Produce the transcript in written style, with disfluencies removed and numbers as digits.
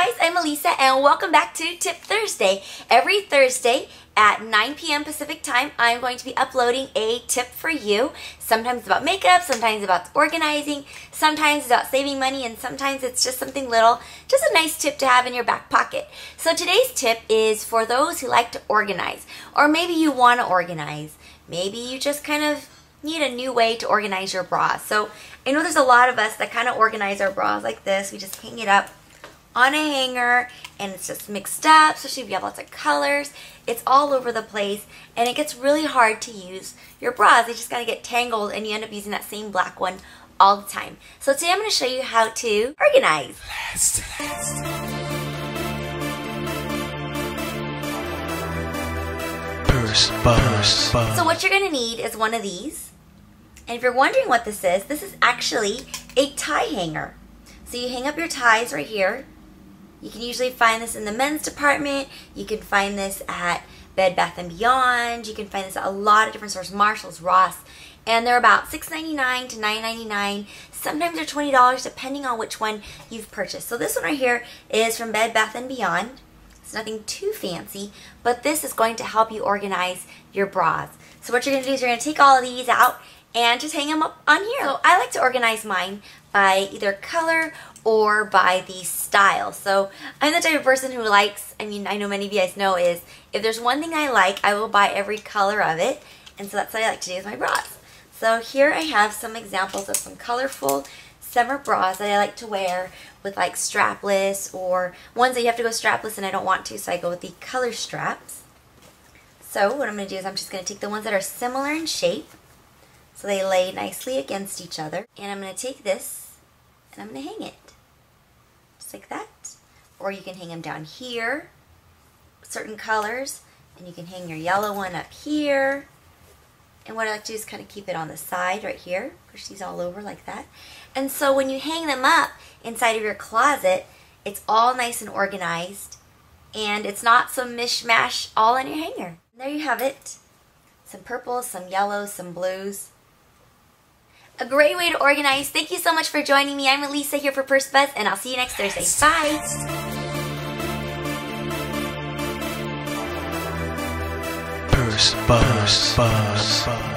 guys, I'm Elessa and welcome back to Tip Thursday. Every Thursday at 9 p.m. Pacific time, I'm going to be uploading a tip for you. Sometimes about makeup, sometimes about organizing, sometimes about saving money, and sometimes it's just something little, just a nice tip to have in your back pocket. So today's tip is for those who like to organize, or maybe you want to organize. Maybe you just kind of need a new way to organize your bras. So I know there's a lot of us that kind of organize our bras like this. We just hang it up on a hanger and it's just mixed up, especially if you have lots of colors. It's all over the place and it gets really hard to use your bras. They just kind of get tangled and you end up using that same black one all the time. So today I'm going to show you how to organize. Pursebuzz. So what you're going to need is one of these. And if you're wondering what this is actually a tie hanger. So you hang up your ties right here. You can usually find this in the men's department. You can find this at Bed Bath & Beyond. You can find this at a lot of different stores, Marshalls, Ross. And they're about $6.99 to $9.99. Sometimes they're $20 depending on which one you've purchased. So this one right here is from Bed Bath & Beyond. It's nothing too fancy, but this is going to help you organize your bras. So what you're going to do is you're going to take all of these out and just hang them up on here. So I like to organize mine by either color or by the style. So I'm the type of person who likes, I know many of you guys know, is if there's one thing I like, I will buy every color of it. And so that's what I like to do with my bras. So here I have some examples of some colorful summer bras that I like to wear with like strapless, or ones that you have to go strapless and I don't want to, so I go with the color straps. So what I'm going to do is I'm just going to take the ones that are similar in shape, so they lay nicely against each other. And I'm going to take this and I'm going to hang it. Just like that. Or you can hang them down here, certain colors. And you can hang your yellow one up here. And what I like to do is kind of keep it on the side right here. Push these all over like that. And so when you hang them up inside of your closet, it's all nice and organized. And it's not some mishmash all on your hanger. And there you have it. Some purples, some yellows, some blues. A great way to organize. Thank you so much for joining me. I'm Elessa here for Pursebuzz, and I'll see you next Thursday. Bye! Pursebuzz.